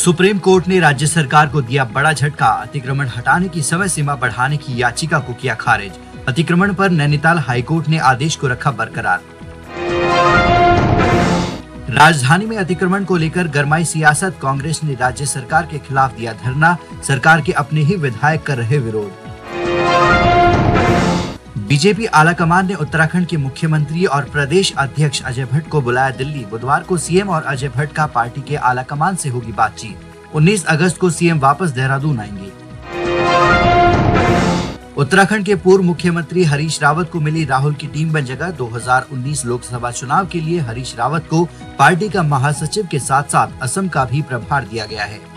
Supreme court ने राज्य सरकार को दिया बड़ा झटका। अतिक्रमण हटाने की समय सीमा बढ़ाने की याचिका को किया खारिज। अतिक्रमण पर नैनीताल हाईकोर्ट ने आदेश को रखा बरकरार। राजधानी में अतिक्रमण को लेकर गरमाई सियासत। कांग्रेस ने राज्य सरकार के खिलाफ दिया धरना। सरकार के अपने ही विधायक कर रहे विरोध। बीजेपी आलाकमान ने उत्तराखंड के मुख्यमंत्री और प्रदेश अध्यक्ष अजय भट्ट को बुलाया दिल्ली। बुधवार को सीएम और अजय भट्ट का पार्टी के आलाकमान से होगी बातचीत। 19 अगस्त को सीएम वापस देहरादून आएंगे। उत्तराखंड के पूर्व मुख्यमंत्री हरीश रावत को मिली राहुल की टीम बन जगह। 2019 लोकसभा चुनाव के लिए हरीश रावत को पार्टी का महासचिव के साथ साथ असम का भी प्रभार दिया गया है।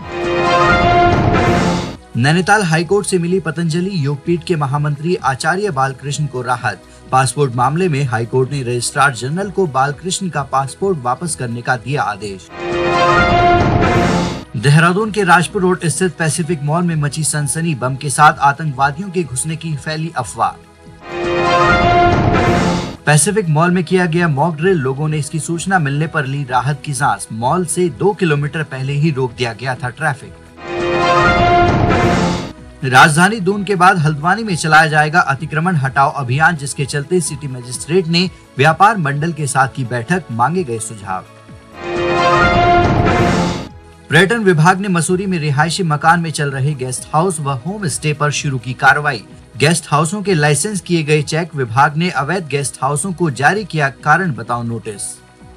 नैनीताल हाईकोर्ट से मिली पतंजलि योगपीठ के महामंत्री आचार्य बालकृष्ण को राहत। पासपोर्ट मामले में हाईकोर्ट ने रजिस्ट्रार जनरल को बालकृष्ण का पासपोर्ट वापस करने का दिया आदेश। देहरादून के राजपुर रोड स्थित पैसिफिक मॉल में मची सनसनी। बम के साथ आतंकवादियों के घुसने की फैली अफवाह। पैसिफिक मॉल में किया गया मॉक ड्रिल। लोगों ने इसकी सूचना मिलने पर ली राहत की सांस। मॉल से 2 किलोमीटर पहले ही रोक दिया गया था ट्रैफिक। राजधानी दून के बाद हल्द्वानी में चलाया जाएगा अतिक्रमण हटाओ अभियान, जिसके चलते सिटी मजिस्ट्रेट ने व्यापार मंडल के साथ की बैठक, मांगे गए सुझाव। पर्यटन विभाग ने मसूरी में रिहायशी मकान में चल रहे गेस्ट हाउस व होम स्टे पर शुरू की कार्रवाई। गेस्ट हाउसों के लाइसेंस किए गए चेक। विभाग ने अवैध गेस्ट हाउसों को जारी किया कारण बताओ नोटिस।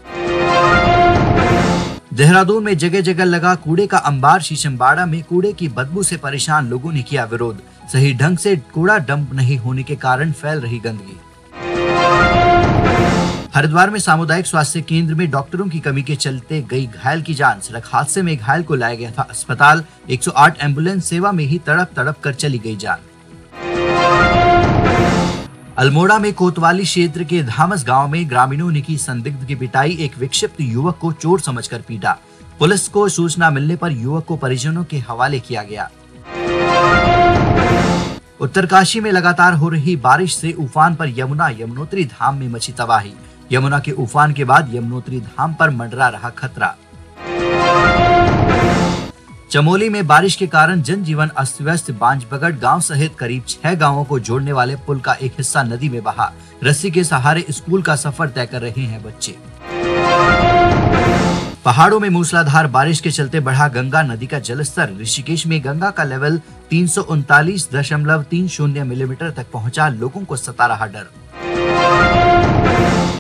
देहरादून में जगह जगह लगा कूड़े का अंबार। शीशमबाड़ा में कूड़े की बदबू से परेशान लोगों ने किया विरोध। सही ढंग से कूड़ा डंप नहीं होने के कारण फैल रही गंदगी। हरिद्वार में सामुदायिक स्वास्थ्य केंद्र में डॉक्टरों की कमी के चलते गई घायल की जान। सड़क हादसे में घायल को लाया गया था अस्पताल। 108 एम्बुलेंस सेवा में ही तड़प कर चली गई जान। अल्मोड़ा में कोतवाली क्षेत्र के धामस गांव में ग्रामीणों ने की संदिग्ध की पिटाई। एक विक्षिप्त युवक को चोर समझकर पीटा। पुलिस को सूचना मिलने पर युवक को परिजनों के हवाले किया गया। उत्तरकाशी में लगातार हो रही बारिश से उफान पर यमुनोत्री धाम में मची तबाही। यमुना के उफान के बाद यमुनोत्री धाम पर मंडरा रहा खतरा। चमोली में बारिश के कारण जनजीवन अस्त व्यस्त। बांजबगड़ गांव सहित करीब 6 गांवों को जोड़ने वाले पुल का एक हिस्सा नदी में बहा। रस्सी के सहारे स्कूल का सफर तय कर रहे हैं बच्चे। पहाड़ों में मूसलाधार बारिश के चलते बढ़ा गंगा नदी का जलस्तर। ऋषिकेश में गंगा का लेवल 339.30 मिलीमीटर तक पहुंचा। लोगों को सता रहा डर।